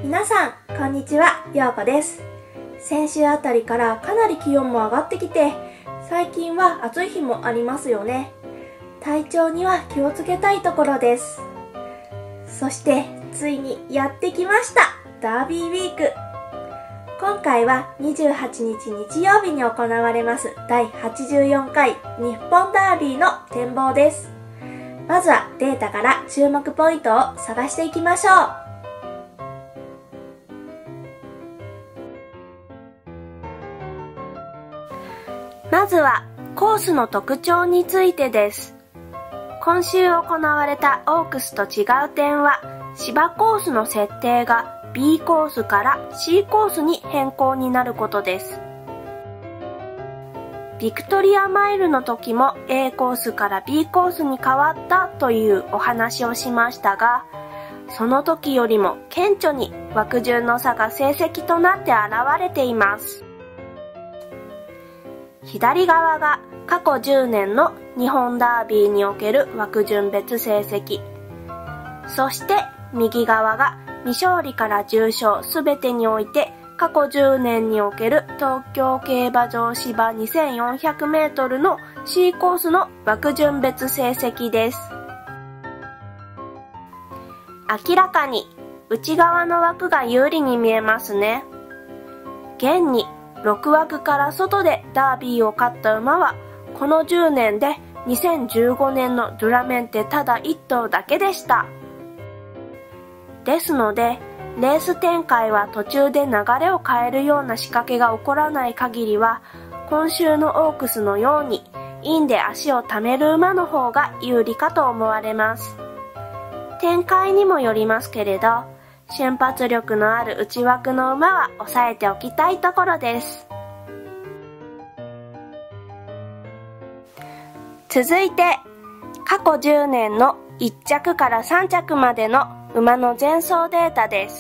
皆さん、こんにちは、ようこです。先週あたりからかなり気温も上がってきて、最近は暑い日もありますよね。体調には気をつけたいところです。そして、ついにやってきました、ダービーウィーク。今回は28日日曜日に行われます第84回日本ダービーの展望です。まずはデータから注目ポイントを探していきましょう。まずはコースの特徴についてです。今週行われたオークスと違う点は、芝コースの設定が B コースから C コースに変更になることです。ビクトリアマイルの時も A コースから B コースに変わったというお話をしましたが、その時よりも顕著に枠順の差が成績となって現れています。左側が過去10年の日本ダービーにおける枠順別成績。そして右側が未勝利から10勝すべてにおいて過去10年における東京競馬場芝 2400m の C コースの枠順別成績です。明らかに内側の枠が有利に見えますね。現に6枠から外でダービーを勝った馬はこの10年で2015年のドゥラメンテただ1頭だけでした。ですのでレース展開は途中で流れを変えるような仕掛けが起こらない限りは、今週のオークスのようにインで足を溜める馬の方が有利かと思われます。展開にもよりますけれど、瞬発力のある内枠の馬は抑えておきたいところです。続いて過去10年の1着から3着までの馬の前走データです。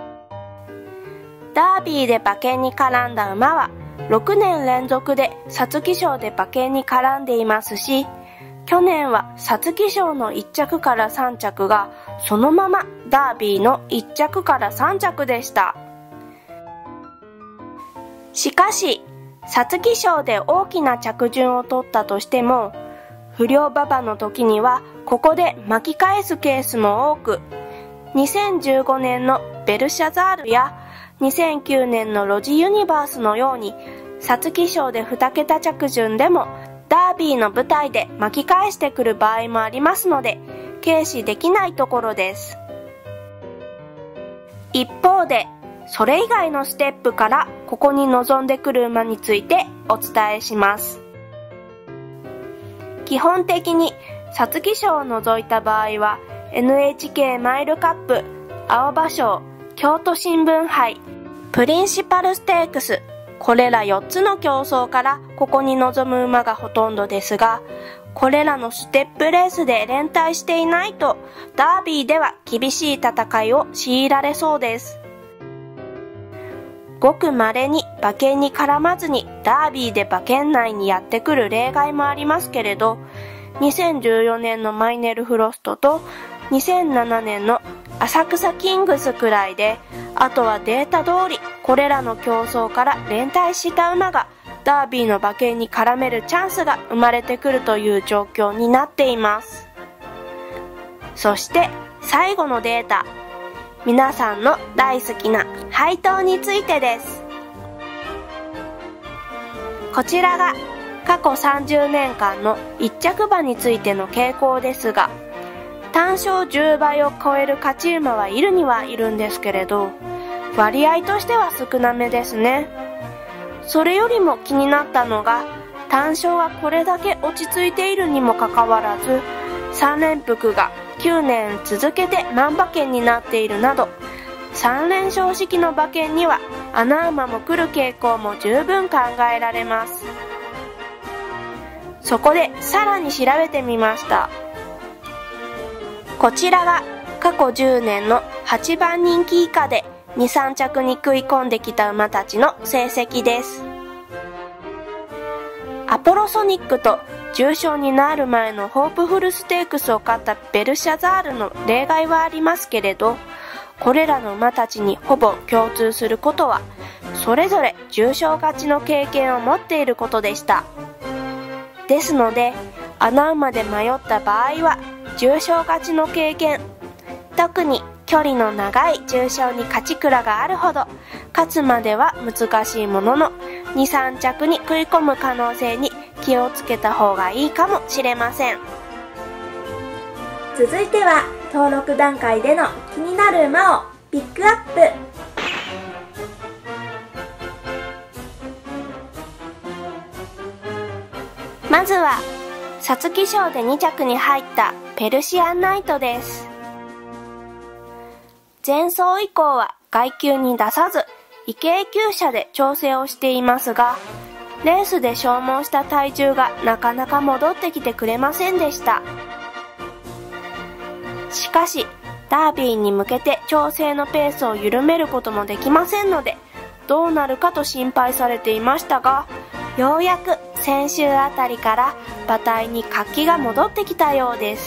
ダービーで馬券に絡んだ馬は6年連続で皐月賞で馬券に絡んでいますし、去年は皐月賞の1着から3着がそのままダービーの1着から3着でした。しかし皐月賞で大きな着順を取ったとしても、不良馬場の時にはここで巻き返すケースも多く、2015年のベルシャザールや2009年のロジユニバースのように皐月賞で2桁着順でもダービーの舞台で巻き返してくる場合もありますので、軽視できないところです。一方でそれ以外のステップからここに臨んでくる馬についてお伝えします。基本的に皐月賞を除いた場合は NHK マイルカップ、青葉賞、京都新聞杯、プリンシパルステークス、これら4つの競争からここに臨む馬がほとんどですが、これらのステップレースで連帯していないとダービーでは厳しい戦いを強いられそうです。ごく稀に馬券に絡まずにダービーで馬券内にやってくる例外もありますけれど、2014年のマイネルフロストと2007年の浅草キングスくらいで、あとはデータ通りこれらの競争から連帯した馬がダービーの馬券に絡めるチャンスが生まれてくるという状況になっています。そして最後のデータ、皆さんの大好きな配当についてです。こちらが過去30年間の1着馬についての傾向ですが、単勝10倍を超える勝ち馬はいるにはいるんですけれど、割合としては少なめですね。それよりも気になったのが、単勝がこれだけ落ち着いているにもかかわらず、3連複が9年続けて万馬券になっているなど、3連勝式の馬券には穴馬も来る傾向も十分考えられます。そこでさらに調べてみました。こちらが過去10年の8番人気以下で 2,3 着に食い込んできた馬たちの成績です。アポロソニックと重賞になる前のホープフルステークスを勝ったベルシャザールの例外はありますけれど、 これらの馬たちにほぼ共通することは、それぞれ重賞勝ちの経験を持っていることでした。ですので、穴馬で迷った場合は重賞勝ちの経験、特に距離の長い重賞に勝ち鞍があるほど、勝つまでは難しいものの、2、3着に食い込む可能性に気をつけた方がいいかもしれません。続いては登録段階での気になる馬をピックアップ。まずは皐月賞で2着に入ったペルシアンナイトです。前走以降は外厩に出さず異形厩舎で調整をしていますが、レースで消耗した体重がなかなか戻ってきてくれませんでした。しかしダービーに向けて調整のペースを緩めることもできませんので、どうなるかと心配されていましたが、ようやく先週あたりから馬体に活気が戻ってきたようです。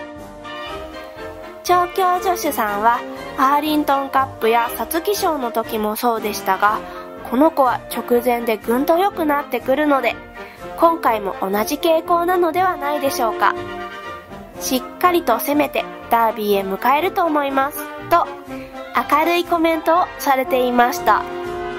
調教助手さんはアーリントンカップや皐月賞の時もそうでしたが、この子は直前でぐんと良くなってくるので、今回も同じ傾向なのではないでしょうか。しっかりと攻めてダービーへ迎えると思いますと明るいコメントをされていました。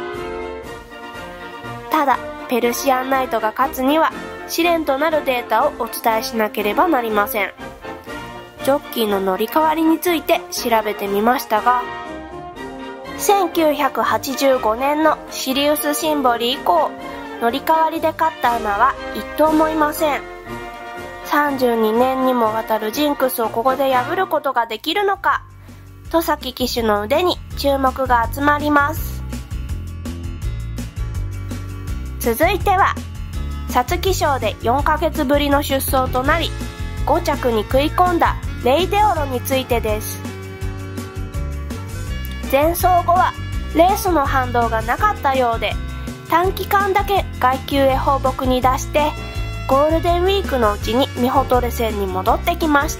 ただペルシアンナイトが勝つには試練となるデータをお伝えしなければなりません。ジョッキーの乗り換わりについて調べてみましたが、1985年のシリウスシンボリ以降、乗り換わりで勝った馬は一頭もいません。32年にもわたるジンクスをここで破ることができるのか、戸崎騎手の腕に注目が集まります。続いては皐月賞で4ヶ月ぶりの出走となり5着に食い込んだレイデオロについてです。前走後はレースの反動がなかったようで、短期間だけ外厩へ放牧に出してゴールデンウィークのうちにミホトレ戦に戻ってきました。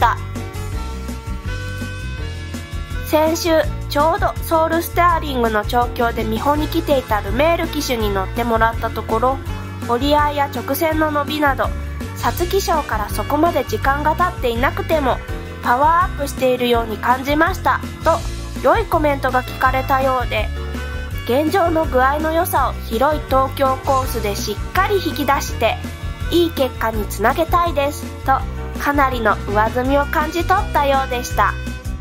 先週ちょうどソウルスターリングの調教で見本に来ていたルメール騎手に乗ってもらったところ、折り合いや直線の伸びなど皐月賞からそこまで時間が経っていなくてもパワーアップしているように感じましたと良いコメントが聞かれたようで、現状の具合の良さを広い東京コースでしっかり引き出していい結果につなげたいですとかなりの上積みを感じ取ったようでした。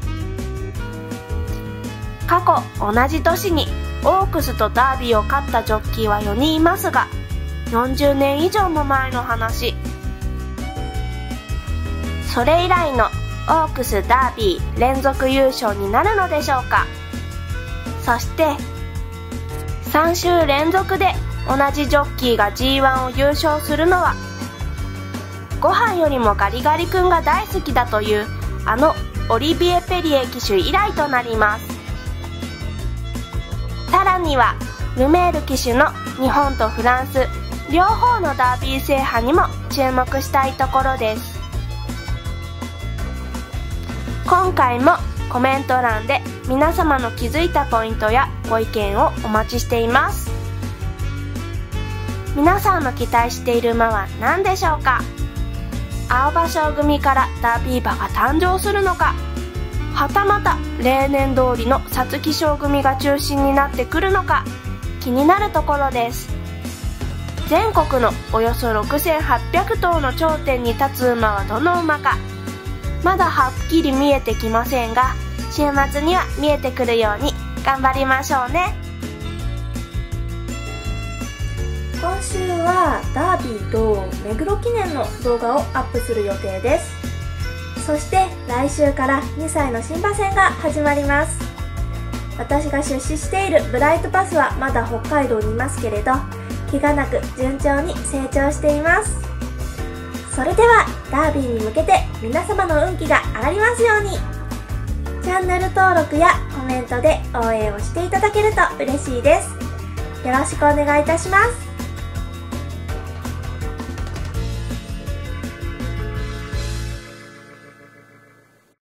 過去同じ年にオークスとダービーを勝ったジョッキーは4人いますが、40年以上も前の話。それ以来のオークスダービー連続優勝になるのでしょうか。そして3週連続で同じジョッキーが G1 を優勝するのは、ご飯よりもガリガリ君が大好きだというあのオリビエ・ペリエ騎手以来となります。さらにはルメール騎手の日本とフランス両方のダービー制覇にも注目したいところです。今回もコメント欄で皆様の気づいたポイントやご意見をお待ちしています。皆さんの期待している馬は何でしょうか。青葉賞組からダービー馬が誕生するのか、はたまた例年通りの皐月賞組が中心になってくるのか、気になるところです。全国のおよそ6800頭の頂点に立つ馬はどの馬か、まだはっきり見えてきませんが、週末には見えてくるように頑張りましょうね。今週はダービーと目黒記念の動画をアップする予定です。そして来週から2歳の新馬戦が始まります。私が出資しているブライトパスはまだ北海道にいますけれど、怪我なく順調に成長しています。それではダービーに向けて皆様の運気が上がりますように。チャンネル登録やコメントで応援をしていただけると嬉しいです。よろしくお願いいたします。